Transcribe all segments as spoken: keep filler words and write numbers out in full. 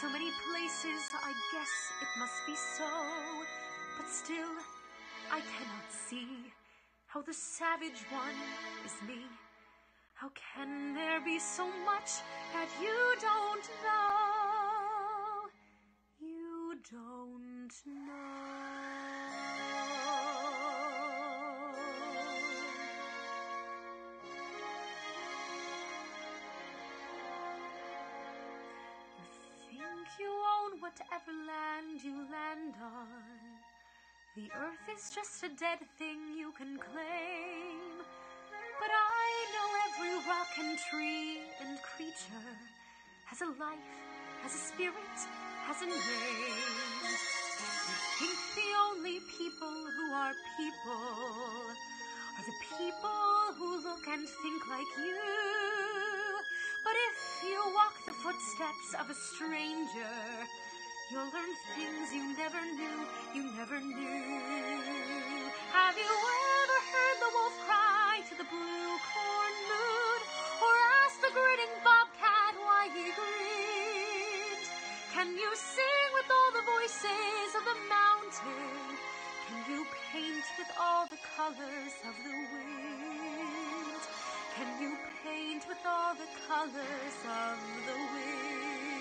so many places, I guess it must be so. But still, I cannot see how the savage one is me. How can there be so much that you don't know? You don't know. You think you own whatever land you land on. The earth is just a dead thing you can claim. But I know every rock and tree and creature has a life, has a spirit, has a name. You think the only people who are people are the people who look and think like you. But if you walk the footsteps of a stranger, you'll learn things you never knew, you never knew. Have you ever heard the wolf cry to the blue corn moon, or asked the grinning bobcat why he grinned? Can you sing with all the voices of the mountain? Can you paint with all the colors of the wind? Can you paint with all the colors of the wind?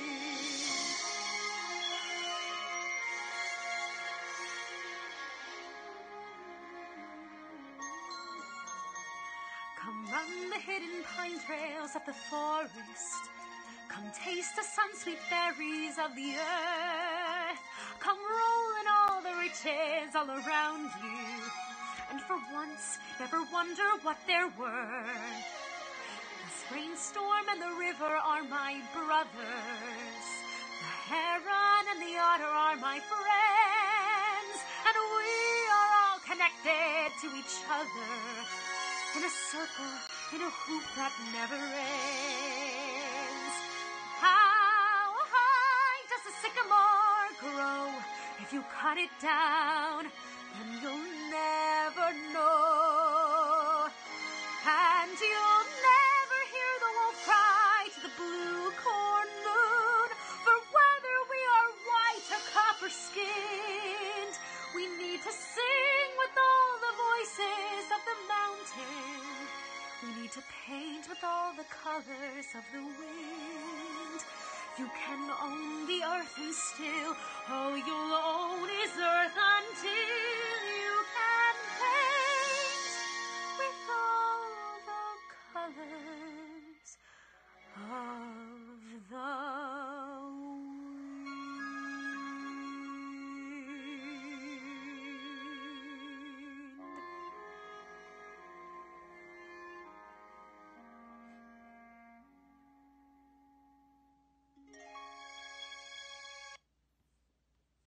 Come run the hidden pine trails of the forest. Come taste the sun-sweet berries of the earth. Come roll in all the riches all around you. And for once, never wonder what they're worth. This rainstorm and the river are my brothers. The heron and the otter are my friends. And we are all connected to each other. In a circle, in a hoop that never ends. How high does the sycamore grow? If you cut it down, then you'll never know. And you'll never hear the wolf cry to the blue corn moon. For whether we are white or copper-skinned, we need to sing with all the voices of the mountain. We need to paint with all the colors of the wind. You can own the earth and still all you'll own is earth until you can paint with all the colors of the